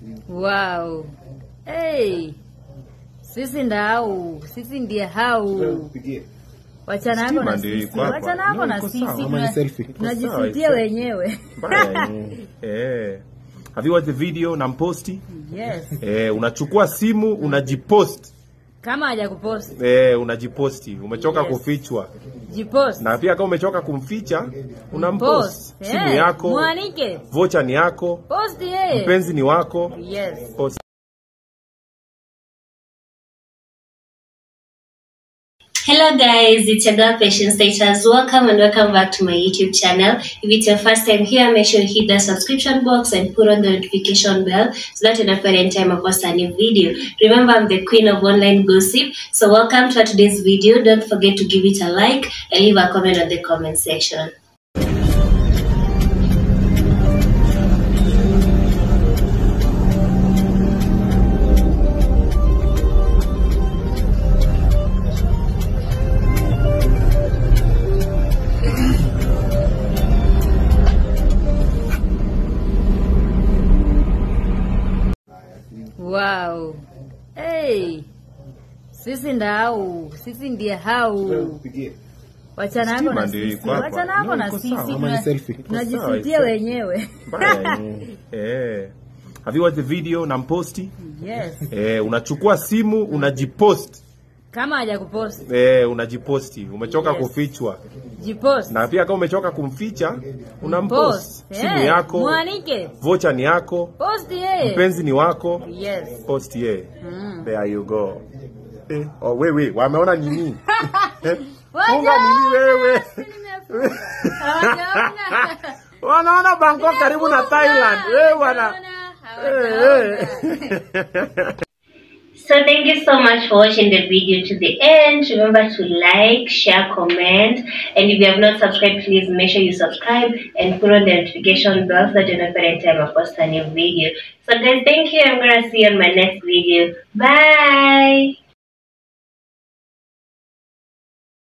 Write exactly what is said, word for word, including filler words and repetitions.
Wow. Hey. Sisi ndau, sisi ndiye hau. Wachana yako na sisi. Wachana yako na sisi. Tunajifutia wenyewe. Eh. Have you watched the video na mposti? Yes. Eh, unachukua simu unajipost. Kama haja kupost. Eh, unajiposti. Umechoka yes. kufichwa. Jipost. Na pia kama umechoka kumficha, unampost. Hey. Simu yako. Mwanike. Vocha ni yako. Post yeye. Mpenzi ni wako. Yes. Post. Hello guys, it's your girl Patience Status. Welcome and welcome back to my YouTube channel. If it's your first time here, make sure you hit the subscription box and put on the notification bell so that you don't forget any time I post a new video. Remember, I'm the queen of online gossip. So welcome to today's video. Don't forget to give it a like and leave a comment on the comment section. Wow. Hey. Sisi ndau, sisi ndiye hau. Wachana yako na sisi. Wachana yako na sisi. Tunajifutia wenyewe. Eh. Have you watched the video na mposti? Yes. Eh, unachukua simu unajipost. Kama haja kupost. Eh, unajiposti. Umechoka yes. kufichwa. Jipost. Na pia kama umechoka kumficha, unampost. Hey. Simu yako. Mwanike. Vocha ni yako. Post yeye. Mpenzi ni wako. Yes. Post yeye. Mm. There you go. Eh, oh wewe, wameona nini? Funga nini wewe? Wanaona Bangkok karibu na Thailand. Wewe wana. So thank you so much for watching the video to the end. Remember to like, share, comment, and if you have not subscribed, please make sure you subscribe and put on the notification bell so that you know every time I post a new video. So guys, thank you. I'm gonna see you on my next video. Bye.